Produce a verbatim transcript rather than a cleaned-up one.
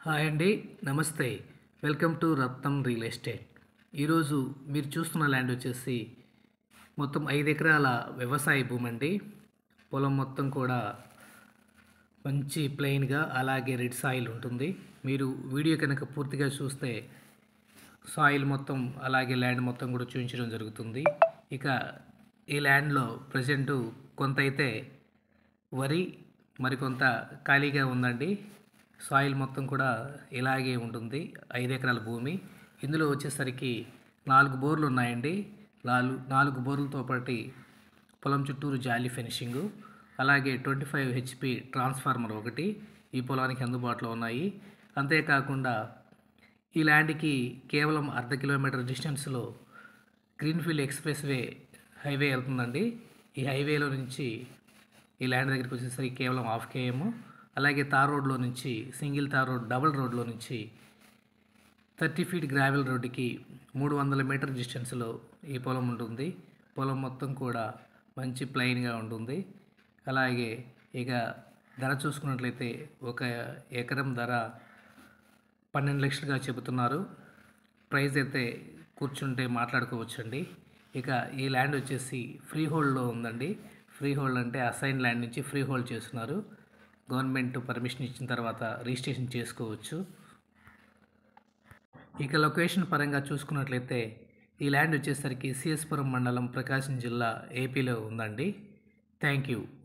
Hi అండి, నమస్తే. Welcome to Ratnam real estate. ఈరోజు మీరు చూస్తున్న ల్యాండ్ వచ్చేసి మొత్తం ఐదు ఎకరాల వ్యవసాయ భూమి అండి. పొలం మొత్తం కూడా మంచి ప్లెయిన్గా అలాగే రెడ్ సాయిల్ ఉంటుంది. మీరు వీడియో కనుక పూర్తిగా చూస్తే సాయిల్ మొత్తం అలాగే ల్యాండ్ మొత్తం కూడా చూపించడం జరుగుతుంది. ఇక ఈ ల్యాండ్లో ప్రజెంటు కొంత అయితే వరి మరికొంత ఖాళీగా ఉందండి. సాయిల్ మొత్తం కూడా ఇలాగే ఉంటుంది. ఐదు ఎకరాల భూమి. ఇందులో వచ్చేసరికి నాలుగు బోర్లు ఉన్నాయండి. నాలుగు నాలుగు బోర్లతో పాటు పొలం చుట్టూరు జాలీ ఫినిషింగు, అలాగే ట్వంటీ ఫైవ్ హెచ్పి ట్రాన్స్ఫార్మర్ ఒకటి ఈ పొలానికి అందుబాటులో ఉన్నాయి. అంతేకాకుండా ఈ ల్యాండ్కి కేవలం అర్ధ కిలోమీటర్ డిస్టెన్స్లో గ్రీన్ఫీల్డ్ ఎక్స్ప్రెస్ వే హైవే వెళ్తుందండి. ఈ హైవేలో నుంచి ఈ ల్యాండ్ దగ్గరికి వచ్చేసరికి కేవలం హాఫ్ కేఎం. అలాగే తార్ రోడ్లో నుంచి సింగిల్ తార్ రోడ్ డబుల్ రోడ్లో నుంచి థర్టీ ఫీట్ గ్రావెల్ రోడ్డుకి మూడు వందల మీటర్ డిస్టెన్స్లో ఈ పొలం ఉంటుంది. పొలం మొత్తం కూడా మంచి ప్లెయిన్గా ఉంటుంది. అలాగే ఇక ధర చూసుకున్నట్లయితే ఒక ఎకరం ధర పన్నెండు లక్షలుగా చెబుతున్నారు. ప్రైస్ అయితే కూర్చుంటే మాట్లాడుకోవచ్చండి. ఇక ఈ ల్యాండ్ వచ్చేసి ఫ్రీ హోల్డ్లో ఉందండి. ఫ్రీ హోల్డ్ అంటే అసైన్ ల్యాండ్ నుంచి ఫ్రీ హోల్డ్ చేస్తున్నారు. గవర్నమెంట్ పర్మిషన్ ఇచ్చిన తర్వాత రిజిస్ట్రేషన్ చేసుకోవచ్చు. ఇక లొకేషన్ పరంగా చూసుకున్నట్లయితే ఈ ల్యాండ్ వచ్చేసరికి సిఎస్పురం మండలం, ప్రకాశం జిల్లా, ఏపీలో ఉందండి. Thank you.